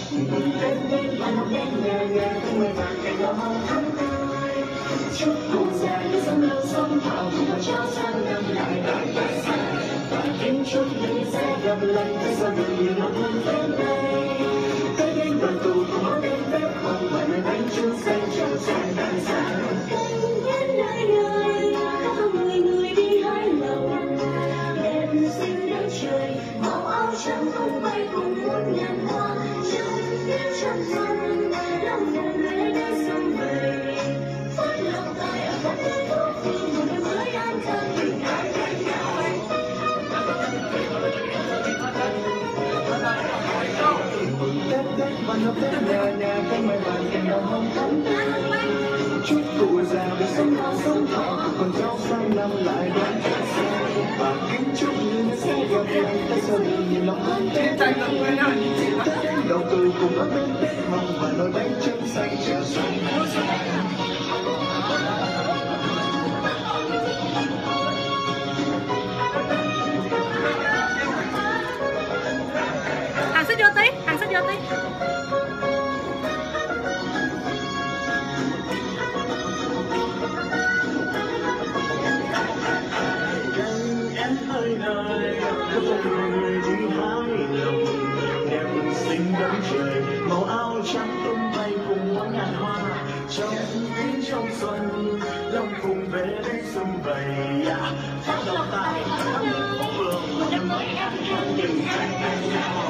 Tết đến và nó đến nhà nhà cùng người bạn cạnh đó mong thắm tươi. Chúc cụ già như sống lâu sống thọ cùng con cháu sang năm lại đón Tết xa. Và kính chúc mình sẽ gặp lại Tết sau đời nhiều năm hơn Tết đây. Tết đến đoàn tụ cùng món đêm Tết hồng và nơi bánh trưng xanh trao sang đàn xa. Nhân nơi đời có người người đi hái lộc. Đêm xinh đến trời màu áo trắng tung bay cùng muôn ngàn hoa. Trong tiếng trăng xuân lòng người người đã xuân về. Phát lộc tài ở khắp nơi thuốc phương một năm mới an khang bình an bên nhau. Tết Tết và nó Tết nhà nhà cánh mai vàng cành đào hồng thắm tươi. Chúc cụ già được sống lâu sống thọ con cháu sang năm lại đón Tết xa. Và kính chúc người sẽ gặp lại Tết sau đời nhiều lòng hơn Tết đây. Tết đến đầu từ cùng ấm bên Tết hồng và nồi bánh trưng xanh chờ xuân. Hàng xích vô tí, hàng xích vô tí. Em ơi đời, có người đi hái lộc. Đêm xinh đắm trời, màu áo trắng tung bay cùng muôn ngàn hoa. Trong tiếng trong xuân, lòng cùng về đến xuân vầy. Phát lộc tài khắp nơi phố phường, một năm mới an khang bình an bên nhau.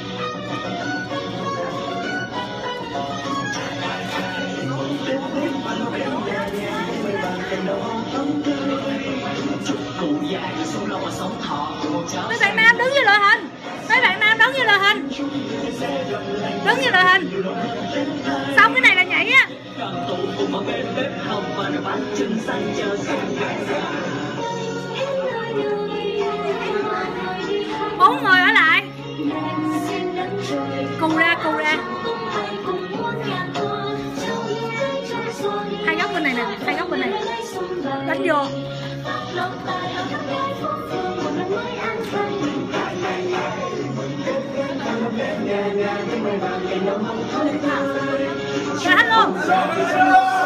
Tết đến và nó đến nhà nhà, mười bàn cành đào hồng thắm tươi. Chúc cụ già như sống lâu và sống thọ cùng cháu. Mấy bạn nam đứng như đội hình. Mấy bạn nam đứng như đội hình. Đứng như đội hình. Xong cái này là nhảy á. Đoàn tụ cùng một bên bếp hồng và nồi bánh trưng xanh chờ sang ngày già. 4 người ở lại. Cù ra, cù ra. Hai góc bên này nè, hai góc bên này. Đánh vô. Ra hết luôn.